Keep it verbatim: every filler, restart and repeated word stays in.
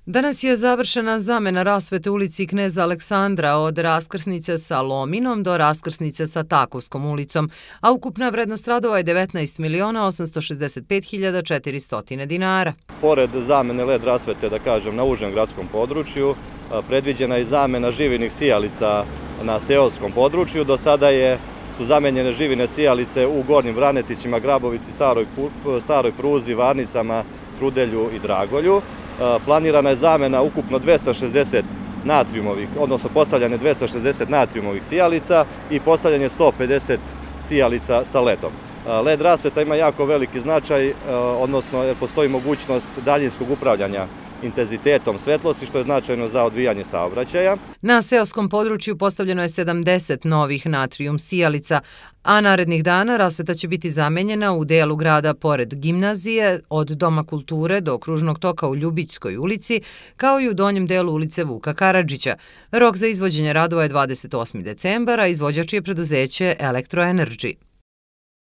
Danas je završena zamena rasvete u ulici Kneza Aleksandra od raskrsnice sa Lominom do raskrsnice sa Takovskom ulicom, a ukupna vrednost radova je devetnaest miliona osamsto šezdeset pet hiljada četiristo dinara. Pored zamene led rasvete, da kažem, na užem gradskom području, predviđena je zamena živinih sijalica na seoskom području. Do sada je, su zamenjene živine sijalice u Gornjim Vranetićima, Grabovici, Staroj, Staroj Pruzi, Varnicama, Trudelju i Dragolju. Planirana je zamena ukupno dvesta šezdeset natrijumovih, odnosno postavljanje dvesta šezdeset natrijumovih sijalica i postavljanje sto pedeset sijalica sa ledom. Led rasveta ima jako veliki značaj, odnosno postoji mogućnost daljinskog upravljanja intenzitetom svetlosti, što je značajno za odvijanje saobraćaja. Na seoskom području postavljeno je sedamdeset novih natrijum sijalica, a narednih dana rasveta će biti zamenjena u delu grada pored gimnazije, od Doma kulture do kružnog toka u Ljubićskoj ulici, kao i u donjem delu ulice Vuka Karadžića. Rok za izvođenje radova je dvadeset osmi decembar, a izvođač je preduzeće Elektroenergy.